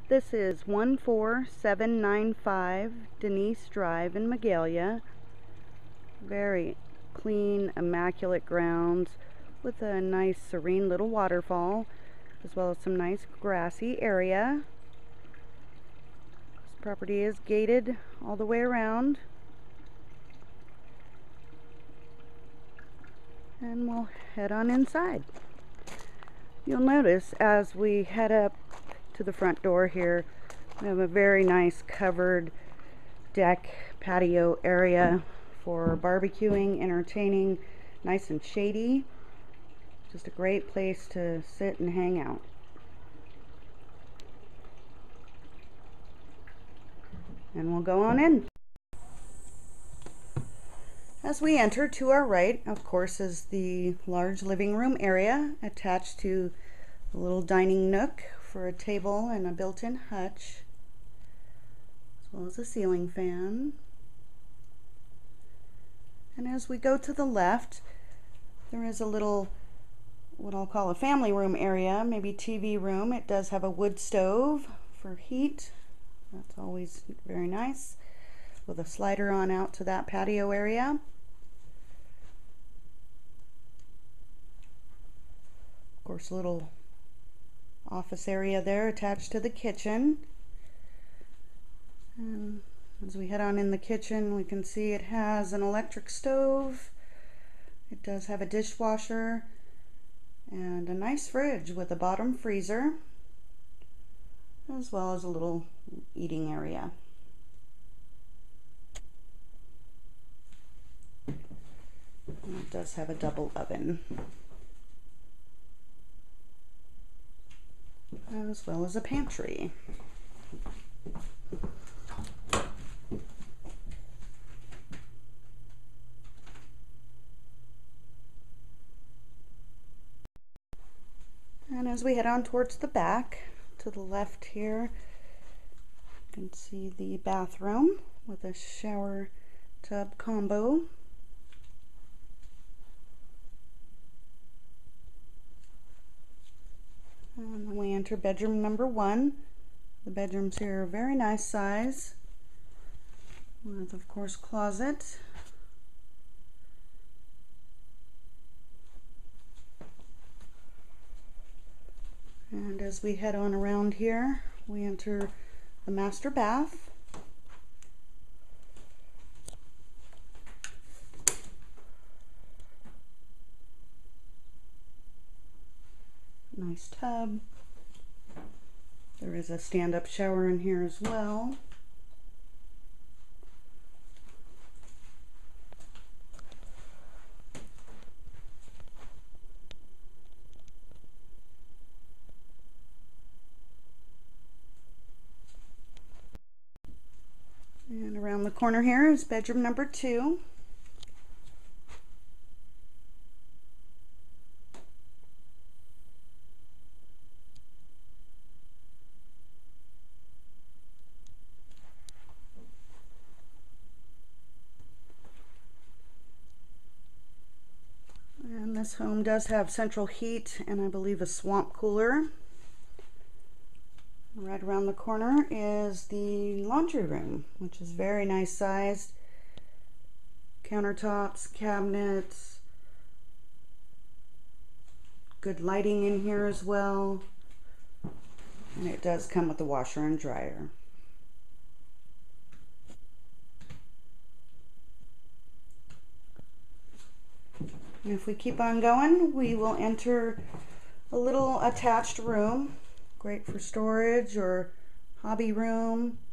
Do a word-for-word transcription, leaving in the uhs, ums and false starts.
This is one four seven nine five Denise Drive in Magalia. Very clean, immaculate grounds with a nice serene little waterfall, as well as some nice grassy area. This property is gated all the way around. And we'll head on inside. You'll notice as we head up to the front door here, we have a very nice covered deck patio area for barbecuing, entertaining, nice and shady. Just a great place to sit and hang out. And we'll go on in. As we enter, to our right, of course, is the large living room area attached to a little dining nook for a table and a built-in hutch, as well as a ceiling fan. And as we go to the left, there is a little, what I'll call a family room area, maybe T V room. It does have a wood stove for heat. That's always very nice, with a slider on out to that patio area. Of course, a little office area there attached to the kitchen. And as we head on in the kitchen, we can see it has an electric stove. It does have a dishwasher and a nice fridge with a bottom freezer, as well as a little eating area. And it does have a double oven, as well as a pantry. And as we head on towards the back, to the left here, you can see the bathroom with a shower tub combo. And then we enter bedroom number one. The bedrooms here are very nice size, with, of course, closet. And as we head on around here, we enter the master bath. Nice tub. There is a stand-up shower in here as well. And around the corner here is bedroom number two. And this home does have central heat and I believe a swamp cooler. Right around the corner is the laundry room, which is very nice sized. Countertops, cabinets, good lighting in here as well. And it does come with the washer and dryer. And if we keep on going, we will enter a little attached room. Great for storage or hobby room.